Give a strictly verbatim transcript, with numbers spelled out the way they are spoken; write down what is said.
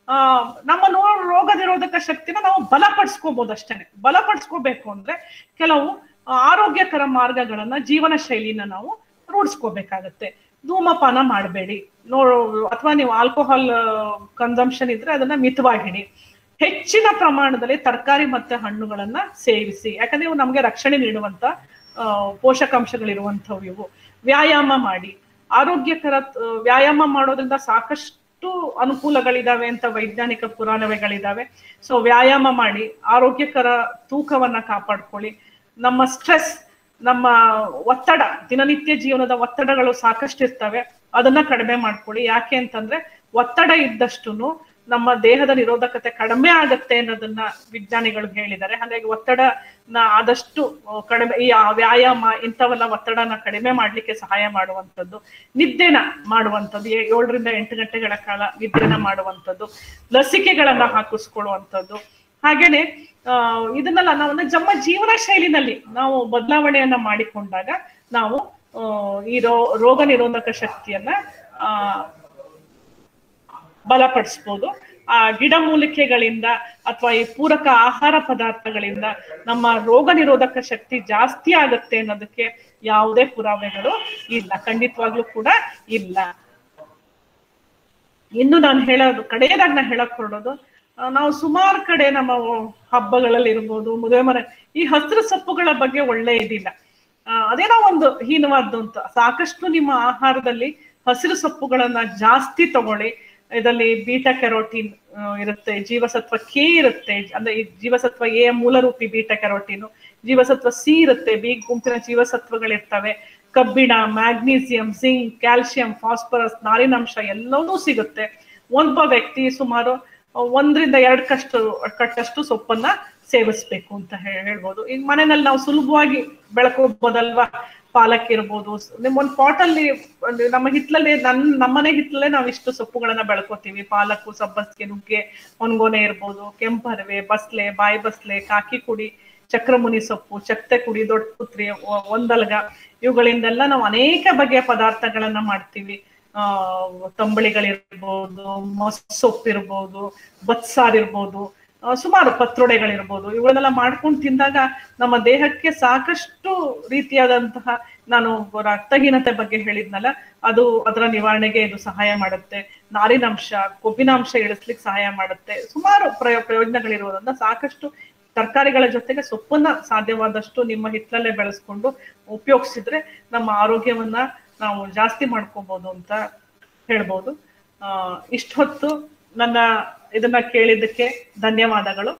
ಆ ನಮ್ಮ ನೋ ರೋಗ ನಿರೋಧಕ ಶಕ್ತಿನ ನಾವು ಬಲಪಡಿಸ್ಕೋಬಹುದು ಅಷ್ಟೇನೆ. ಬಲಪಡಿಸ್ಕೋಬೇಕು ಅಂದ್ರೆ ಕೆಲವು ಆರೋಗ್ಯಕರ ಮಾರ್ಗಗಳನ್ನ, ಜೀವನ ಶೈಲಿನ ನಾವು ರೂಢಿಸ್ಕೋಬೇಕಾಗತ್ತೆ. ಧೂಮಪಾನ ಮಾಡಬೇಡಿ, ನೋ ಅಥವಾ ನೀವು ಆಲ್ಕೋಹಾಲ್ ಕನ್ಸಂಪ್ಷನ್ ಇದ್ರೆ ಅದನ್ನ ಮಿತವಾಗಿಡಿ. ಹೆಚ್ಚಿನ ಪ್ರಮಾಣದಲ್ಲಿ ತರಕಾರಿ ಮತ್ತೆ ಹಣ್ಣುಗಳನ್ನ ಸೇವಿಸಿ, ಯಾಕಂದ್ರೆ ಇವು ನಮ್ಗೆ ರಕ್ಷಣೆ ನೀಡುವಂತ ಅಹ್ ಪೋಷಕಾಂಶಗಳಿರುವಂಥವು ಇವು. ವ್ಯಾಯಾಮ ಮಾಡಿ, ಆರೋಗ್ಯಕರ ವ್ಯಾಯಾಮ ಮಾಡೋದ್ರಿಂದ ಸಾಕಷ್ಟು ಅನುಕೂಲಗಳಿದಾವೆ ಅಂತ ವೈಜ್ಞಾನಿಕ ಪುರಾಣಗಳಿದಾವೆ. ಸೊ ವ್ಯಾಯಾಮ ಮಾಡಿ, ಆರೋಗ್ಯಕರ ತೂಕವನ್ನ ಕಾಪಾಡ್ಕೊಳ್ಳಿ. ನಮ್ಮ ಸ್ಟ್ರೆಸ್, ನಮ್ಮ ಒತ್ತಡ, ದಿನನಿತ್ಯ ಜೀವನದ ಒತ್ತಡಗಳು ಸಾಕಷ್ಟು ಇರ್ತವೆ, ಅದನ್ನ ಕಡಿಮೆ ಮಾಡ್ಕೊಳ್ಳಿ. ಯಾಕೆ ಅಂತಂದ್ರೆ ಒತ್ತಡ ಇದ್ದಷ್ಟು ನಮ್ಮ ದೇಹದ ನಿರೋಧಕತೆ ಕಡಿಮೆ ಆಗತ್ತೆ ಅನ್ನೋದನ್ನ ವಿಜ್ಞಾನಿಗಳು ಹೇಳಿದ್ದಾರೆ. ಹಾಗಾಗಿ ಒತ್ತಡನ ಆದಷ್ಟು ಕಡಿಮೆ, ಈ ವ್ಯಾಯಾಮ ಇಂಥವೆಲ್ಲ ಒತ್ತಡನ ಕಡಿಮೆ ಮಾಡ್ಲಿಕ್ಕೆ ಸಹಾಯ ಮಾಡುವಂಥದ್ದು. ನಿದ್ದೆನ ಮಾಡುವಂಥದ್ದು, ಏಳರಿಂದ ಎಂಟು ಗಂಟೆಗಳ ಕಾಲ ನಿದ್ದೆನ ಮಾಡುವಂಥದ್ದು, ಲಸಿಕೆಗಳನ್ನ ಹಾಕಿಸ್ಕೊಳ್ಳುವಂಥದ್ದು. ಹಾಗೇನೆ ಅಹ್ ಇದನ್ನೆಲ್ಲ ನಾವು ನಮ್ಮ ಜೀವನ ಶೈಲಿನಲ್ಲಿ ನಾವು ಬದಲಾವಣೆಯನ್ನ ಮಾಡಿಕೊಂಡಾಗ ನಾವು ಅಹ್ ಈ ರೋ ರೋಗ ನಿರೋಧಕ ಶಕ್ತಿಯನ್ನ ಆ ಬಲಪಡಿಸ್ಬೋದು. ಆ ಗಿಡಮೂಲಿಕೆಗಳಿಂದ ಅಥವಾ ಈ ಪೂರಕ ಆಹಾರ ಪದಾರ್ಥಗಳಿಂದ ನಮ್ಮ ರೋಗ ನಿರೋಧಕ ಶಕ್ತಿ ಜಾಸ್ತಿ ಆಗತ್ತೆ ಅನ್ನೋದಕ್ಕೆ ಯಾವುದೇ ಪುರಾವೆಗಳು ಇಲ್ಲ, ಖಂಡಿತವಾಗ್ಲೂ ಕೂಡ ಇಲ್ಲ. ಇನ್ನು ನಾನು ಹೇಳೋದು, ಕಡೆಯದಾಗ ನಾನು ಹೇಳಕ್ ಹೊರಡೋದು, ನಾವು ಸುಮಾರು ಕಡೆ ನಮ್ಮ ಹಬ್ಬಗಳಲ್ಲಿ ಇರ್ಬೋದು, ಮದುವೆ ಮನೆ, ಈ ಹಸಿರು ಸೊಪ್ಪುಗಳ ಬಗ್ಗೆ ಒಳ್ಳೆ ಇದಿಲ್ಲ. ಅಹ್ ಅದೇನೋ ಒಂದು ಹೀನವಾದ್ದು ಅಂತ. ಸಾಕಷ್ಟು ನಿಮ್ಮ ಆಹಾರದಲ್ಲಿ ಹಸಿರು ಸೊಪ್ಪುಗಳನ್ನ ಜಾಸ್ತಿ ತಗೊಳ್ಳಿ. ಇದರಲ್ಲಿ ಬೀಟಾ ಕೆರೋಟಿನ್ ಇರುತ್ತೆ, ಜೀವಸತ್ವ ಕೆ ಇರುತ್ತೆ, ಅಂದ್ರೆ ಈ ಜೀವಸತ್ವ ಎ ಮೂಲರೂಪಿ ಬೀಟಾ ಕೆರೋಟಿನ್, ಜೀವಸತ್ವ ಸಿ ಇರುತ್ತೆ, ಬಿ ಗುಂಪಿನ ಜೀವಸತ್ವಗಳಿರ್ತವೆ, ಕಬ್ಬಿಣ, ಮ್ಯಾಗ್ನೀಸಿಯಂ, ಜಿಂಕ್, ಕ್ಯಾಲ್ಸಿಯಂ, ಫಾಸ್ಫರಸ್, ನಾರಿನಾಂಶ ಎಲ್ಲವೂ ಸಿಗುತ್ತೆ. ಒಬ್ಬ ವ್ಯಕ್ತಿ ಸುಮಾರು ಒಂದರಿಂದ ಎರಡು ಕಷ್ಟು ಕಟ್ಟಷ್ಟು ಸೊಪ್ಪನ್ನ ಸೇವಿಸ್ಬೇಕು ಅಂತ ಹೇಳ್ಬೋದು. ಈಗ ಮನೆಯಲ್ಲಿ ನಾವು ಸುಲಭವಾಗಿ ಬೆಳ್ಕೋಬಹುದಲ್ವಾ, ಪಾಲಕ್ ಇರ್ಬೋದು. ನಿಮ್ ಒಂದ್ ಪಾಟಲ್ಲಿ, ನಮ್ಮ ಹಿತ್ಲಲ್ಲಿ, ನನ್ ನಮ್ಮನೆ ಹಿತ್ಲಲ್ಲೇ ನಾವು ಇಷ್ಟು ಸೊಪ್ಪುಗಳನ್ನ ಬೆಳ್ಕೋತೀವಿ. ಪಾಲಕ್ಕು, ಸಬ್ಬಸ್ಗೆ, ನುಗ್ಗೆ, ಒಣಗೊನೆ ಇರ್ಬೋದು, ಕೆಂಪರಿವೆ, ಬಸ್ಲೆ, ಬಾಯಿ ಬಸ್ಲೆ, ಕಾಕಿ ಕುಡಿ, ಚಕ್ರಮುನಿ ಸೊಪ್ಪು, ಚಕ್ತೆ ಕುಡಿ, ದೊಡ್ಡ ಪುತ್ರಿ, ಒಂದಲ್ಗ, ಇವುಗಳಿಂದೆಲ್ಲ ನಾವು ಅನೇಕ ಬಗೆಯ ಪದಾರ್ಥಗಳನ್ನ ಮಾಡ್ತೀವಿ. ಆ ತಂಬಳಿಗಳಿರ್ಬೋದು, ಮೊಸೊಪ್ಪಿರ್ಬೋದು, ಬತ್ಸಾರ್ ಇರ್ಬೋದು, ಸುಮಾರು ಪತ್ರೊಡೆಗಳಿರ್ಬೋದು, ಇವುಗಳನ್ನೆಲ್ಲ ಮಾಡ್ಕೊಂಡು ತಿಂದಾಗ ನಮ್ಮ ದೇಹಕ್ಕೆ ಸಾಕಷ್ಟು ರೀತಿಯಾದಂತಹ, ನಾನು ರಕ್ತಹೀನತೆ ಬಗ್ಗೆ ಹೇಳಿದ್ನಲ್ಲ, ಅದು ಅದರ ನಿವಾರಣೆಗೆ ಇದು ಸಹಾಯ ಮಾಡುತ್ತೆ. ನಾರಿನಾಂಶ, ಕೊಬ್ಬಿನಾಂಶ ಇಳಿಸ್ಲಿಕ್ಕೆ ಸಹಾಯ ಮಾಡುತ್ತೆ. ಸುಮಾರು ಪ್ರಯೋ ಪ್ರಯೋಜನಗಳಿರುವುದರಿಂದ ಸಾಕಷ್ಟು ತರಕಾರಿಗಳ ಜೊತೆಗೆ ಸೊಪ್ಪನ್ನ ಸಾಧ್ಯವಾದಷ್ಟು ನಿಮ್ಮ ಹಿತ್ತಲಲ್ಲೇ ಬೆಳೆಸ್ಕೊಂಡು ಉಪಯೋಗಿಸಿದ್ರೆ ನಮ್ಮ ಆರೋಗ್ಯವನ್ನ ನಾವು ಜಾಸ್ತಿ ಮಾಡ್ಕೋಬಹುದು ಅಂತ ಹೇಳ್ಬೋದು. ಅಹ್ ಇಷ್ಟೊತ್ತು ನನ್ನ ಇದನ್ನ ಕೇಳಿದ್ದಕ್ಕೆ ಧನ್ಯವಾದಗಳು.